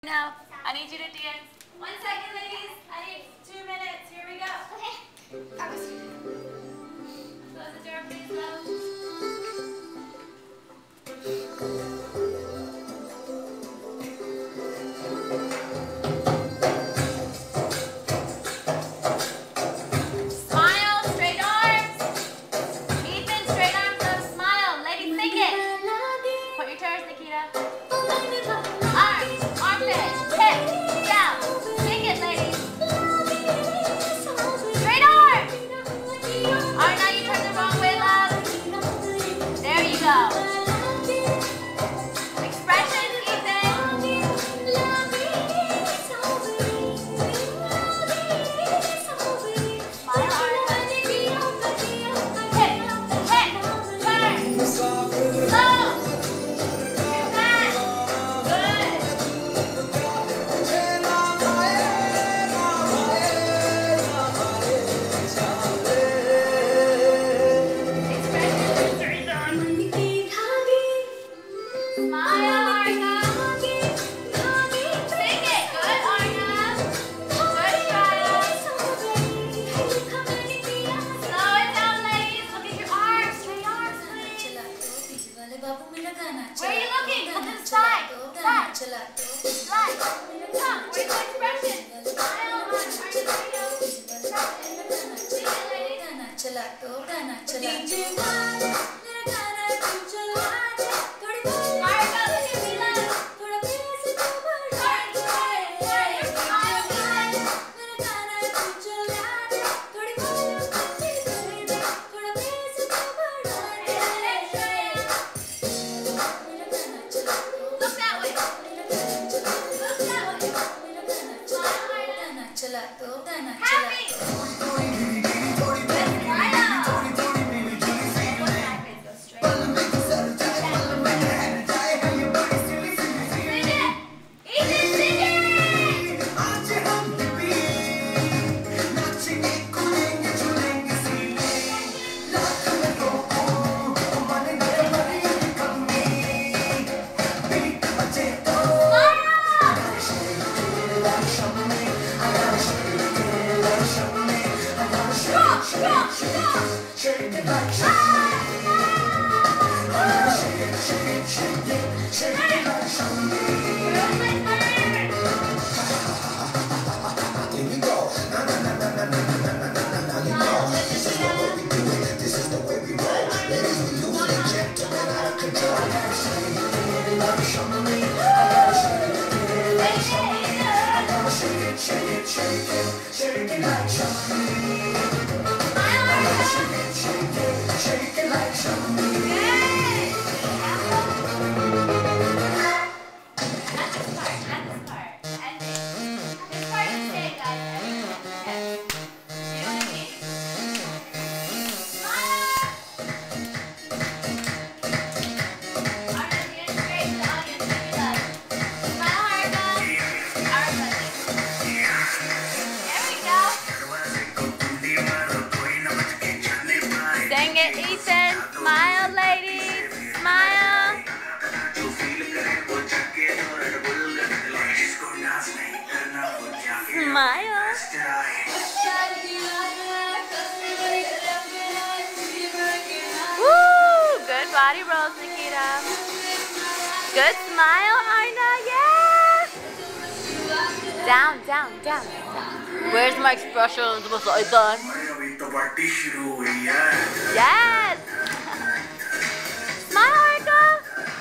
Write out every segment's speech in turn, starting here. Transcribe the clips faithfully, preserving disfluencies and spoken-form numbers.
Now, I need you to dance. One second, ladies. I need two minutes. Here we go. Okay. Close the door, please, love. Smile, straight arms. Ethan, straight arms, love. Smile. Ladies, sing it. Point your toes, Nikita. Arms, armpits, hips, down. Sing it, ladies. Straight arms. Alright, now you turn the wrong way, love. There you go. Expression, Ethan. Smile, arms. Hip, hip, turn. Slow. Where are you looking? Look to the side. Side. Slide. Come. Where's the expression? Smile on our videos. Sing it, ladies. Margo, look at me, love. Turn, turn, turn your smile, guys. Look that way. Look that way. Smile, happy. Ethan, smile, ladies, smile. Smile. Woo! Good body rolls, Nikita. Good smile, Arna. Yeah. Down, down, down, down. Where's my expressions? What's I done? Yes! Smile, Arca!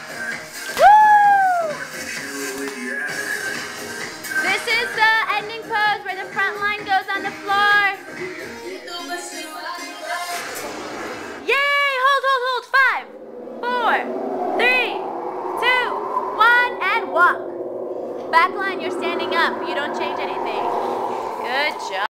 Woo! This is the ending pose where the front line goes on the floor. Yay! Hold, hold, hold. Five, four, three, two, one, and walk. Back line, you're standing up. You don't change anything. Good job.